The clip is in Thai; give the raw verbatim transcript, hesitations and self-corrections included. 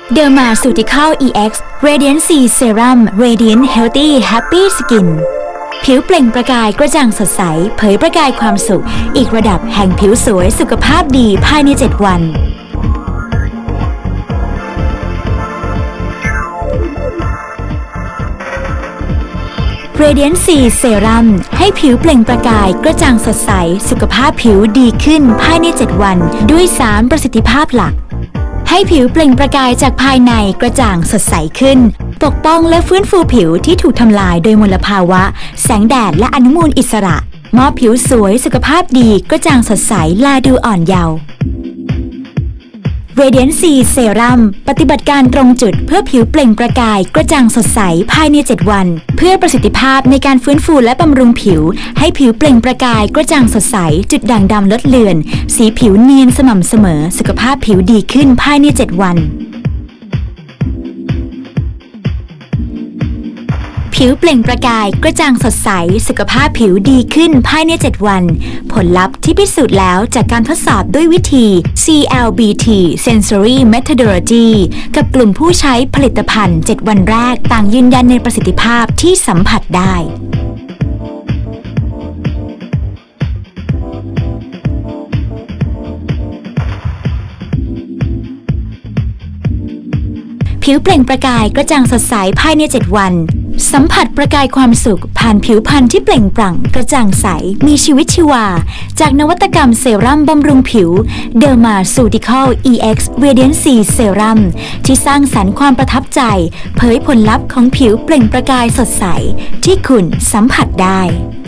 Dermaceutical อี เอ็กซ์ Radiant C Serum Radiant Healthy Happy Skin ผิวเปล่งประกายกระจ่างสดใสเผยประกายความสุขอีกระดับแห่งผิวสวยสุขภาพดีภายในเจ็ดวันRadiant C Serum ให้ผิวเปล่งประกายกระจ่างสดใสสุขภาพผิวดีขึ้นภายในเจ็ดวันด้วยสามประสิทธิภาพหลักให้ผิวเปล่งประกายจากภายในกระจ่างสดใสขึ้นปกป้องและฟื้นฟูผิวที่ถูกทำลายโดยมลภาวะแสงแดดและอนุมูลอิสระมอบผิวสวยสุขภาพดีกระจ่างสดใสลาดูอ่อนเยาว์Radiant C Serum ปฏิบัติการตรงจุดเพื่อผิวเปล่งประกายกระจ่างสดใสภายในเจ็ดวันเพื่อประสิทธิภาพในการฟื้นฟูและบำรุงผิวให้ผิวเปล่งประกายกระจ่างสดใสจุดด่างดำลดเลือนสีผิวเนียนสม่ำเสมอสุขภาพผิวดีขึ้นภายในเจ็ดวันผิวเปล่งประกายกระจ่างสดใสสุขภาพผิวดีขึ้นภายในเจ็ดวันผลลัพธ์ที่พิสูจน์แล้วจากการทดสอบด้วยวิธี ซี แอล บี ที Sensory Methodology กับกลุ่มผู้ใช้ผลิตภัณฑ์เจ็ดวันแรกต่างยืนยันในประสิทธิภาพที่สัมผัสได้ผิวเปล่งประกายกระจ่างสดใสภายในเจ็ดวันสัมผัสประกายความสุขผ่านผิวพรรณที่เปล่งปลั่งกระจ่างใสมีชีวิตชีวาจากนวัตกรรมเซรั่มบำรุงผิว Dermaceutical อี เอ็กซ์ Radiant C Serum ที่สร้างสรรค์ความประทับใจเผยผลลัพธ์ของผิวเปล่งประกายสดใสที่คุณสัมผัสได้